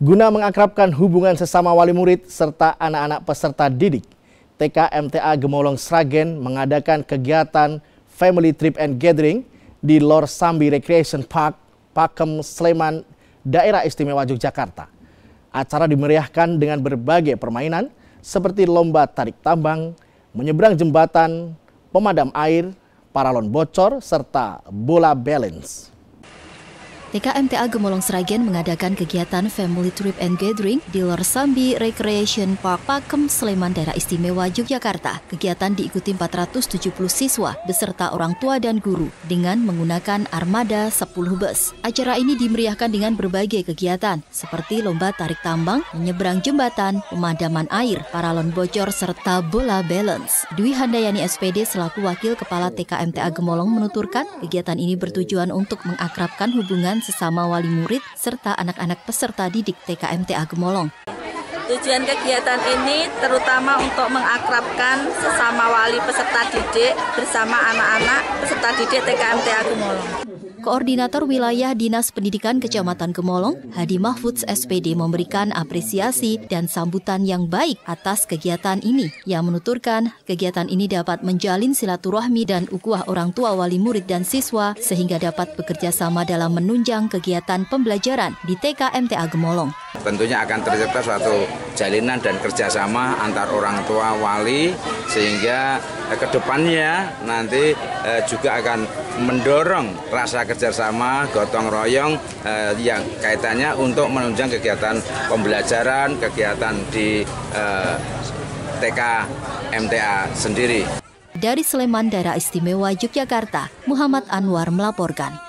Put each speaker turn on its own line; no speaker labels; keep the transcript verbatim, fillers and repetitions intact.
Guna mengakrabkan hubungan sesama wali murid serta anak-anak peserta didik, T K M T A Gemolong Sragen mengadakan kegiatan Family Trip and Gathering di Lor Sambi Recreation Park, Pakem, Sleman, Daerah Istimewa Yogyakarta. Acara dimeriahkan dengan berbagai permainan seperti lomba tarik tambang, menyeberang jembatan, pemadam air, paralon bocor, serta bola balance.
T K M T A Gemolong Sragen mengadakan kegiatan Family Trip and Gathering di Lor Sambi Recreation Park, Pakem, Sleman, Daerah Istimewa Yogyakarta. Kegiatan diikuti empat ratus tujuh puluh siswa beserta orang tua dan guru dengan menggunakan armada sepuluh bus. Acara ini dimeriahkan dengan berbagai kegiatan seperti lomba tarik tambang, menyeberang jembatan, pemadaman air, paralon bocor, serta bola balance. Dwi Handayani S P D selaku Wakil Kepala T K M T A Gemolong menuturkan kegiatan ini bertujuan untuk mengakrabkan hubungan sesama wali murid serta anak-anak peserta didik T K M T A Gemolong.
Tujuan kegiatan ini terutama untuk mengakrabkan sesama wali peserta didik bersama anak-anak peserta didik T K M T A Gemolong.
Koordinator Wilayah Dinas Pendidikan Kecamatan Gemolong, Hadi Mahfudz S P D memberikan apresiasi dan sambutan yang baik atas kegiatan ini. Yang menuturkan kegiatan ini dapat menjalin silaturahmi dan ukhuwah orang tua wali murid dan siswa sehingga dapat bekerja sama dalam menunjang kegiatan pembelajaran di T K M T A Gemolong.
Tentunya akan tercipta suatu jalinan dan kerjasama antar orang tua wali sehingga eh, ke depannya nanti eh, juga akan mendorong rasa kerjasama gotong royong eh, yang kaitannya untuk menunjang kegiatan pembelajaran, kegiatan di eh, T K M T A sendiri.
Dari Sleman, Daerah Istimewa Yogyakarta, Muhammad Anwar melaporkan.